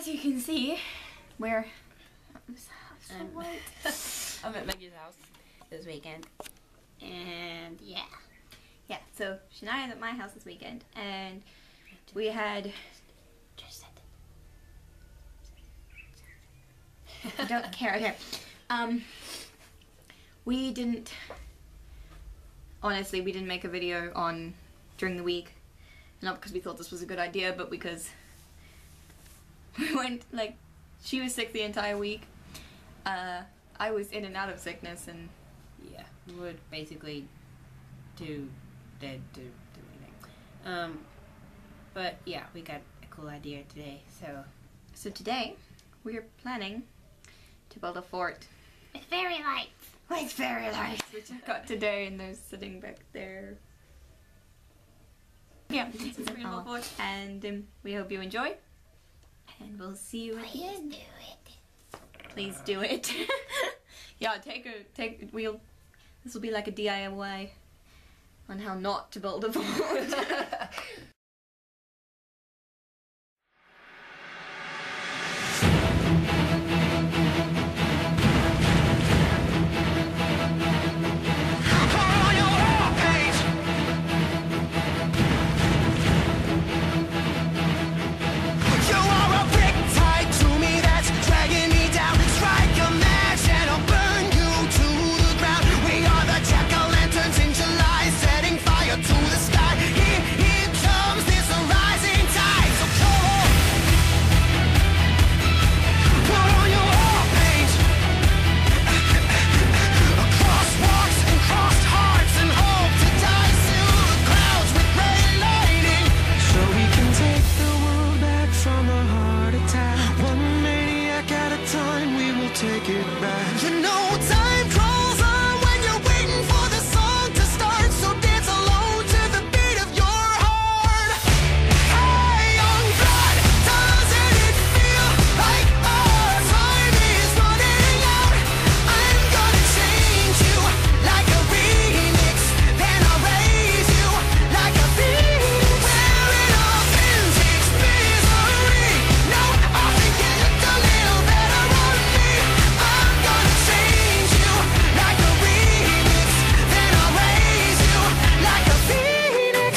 you can see, we're I'm at Maggie's house this weekend, and yeah. So Shania's at my house this weekend, and we had. I don't care. Okay. We didn't. Honestly, we didn't make a video on during the week, not because we thought this was a good idea, but because we went like she was sick the entire week. I was in and out of sickness, and yeah, we would basically do anything. But yeah, we got a cool idea today. So today we are planning to build a fort with fairy lights. with fairy lights, which I got today, and they're sitting back there. Yeah, this is a rainbow fort, and we hope you enjoy. And we'll see you at the end. Please do it. Yeah, this will be like a DIY on how not to build a fort. take it back. You know time crawls on when you're waiting for the song to start, so dance alone to the beat of your heart. Hey, young blood, doesn't it feel like our time is running out? I'm gonna change you like a remix, then I'll raise you like a phoenix, wearing a vintage misery. No, I think you looked a little better on me. I'm gonna change you like a remix, then I'll raise you like a phoenix.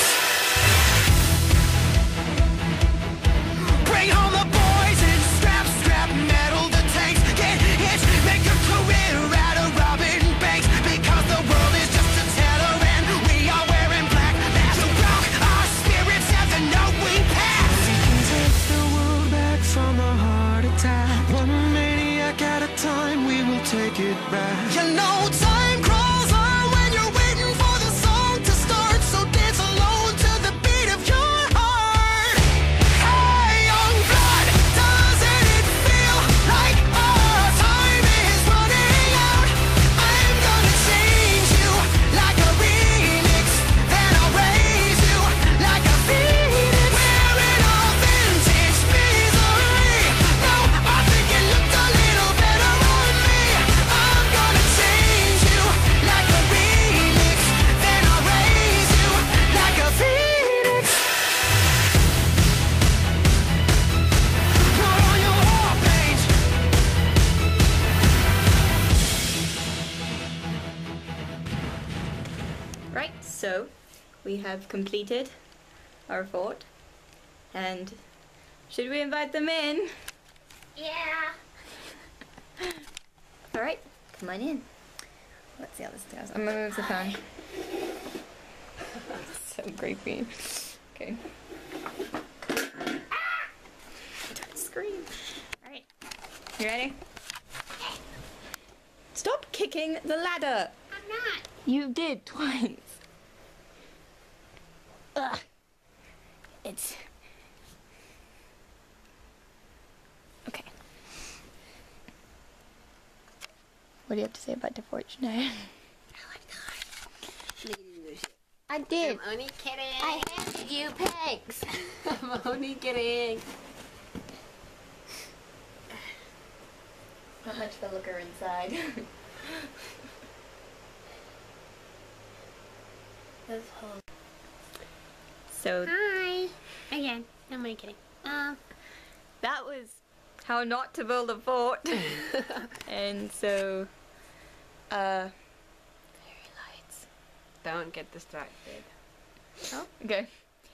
Bring home the boys and scrap metal the tanks. Get hit, make a career out of robbing banks, because the world is just a teller and we are wearing black. That's broke our spirits have the note we pass. We can take the world back from a heart attack. One maniac at a time, we will take it back. You know time crawls on when you're waiting for the song to start, so dance alone to the beat of your heart. Hey, young blood, doesn't it feel like our time is running out? I'm gonna change you like a remix, then I'll raise you like a phoenix, wearing a vintage misery. No, I think it looked a little better on me. I'm gonna change you like a remix, then I'll raise you like a phoenix. Put on your war paint. Right, so we have completed our fort, and should we invite them in? Yeah. Alright, come on in. Let's see how this goes. I'm gonna move the phone. So creepy. Okay. Don't scream. Alright, you ready? Stop kicking the ladder! I'm not. You did twice. Ugh. It's okay. What do you have to say about the fort, Shania? I did. I'm only kidding. I handed you pegs. I'm only kidding. Not much of a looker inside. This whole. So Hi. Again. I'm only kidding. that was how not to build a fort. And so, fairy lights. Don't get distracted. Oh, okay.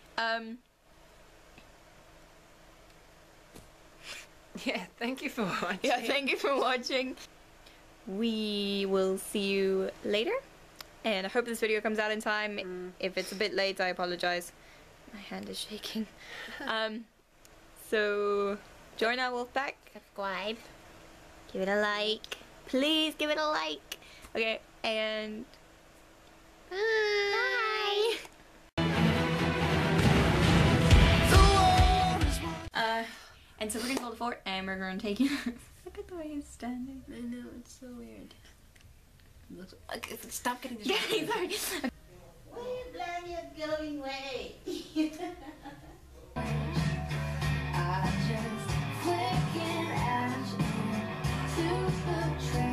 Yeah, thank you for watching. Yeah, thank you for watching. We will see you later. And I hope this video comes out in time. If it's a bit late, I apologize. My hand is shaking. So, join our wolf pack. Subscribe. Give it a like. Please give it a like. Okay, and bye. And so we're gonna build a fort, and we're gonna take it. Look at the way he's standing. I know, it's so weird. Stop getting distracted. Sorry. We're glad you're going away. I just flicking ash into the trash.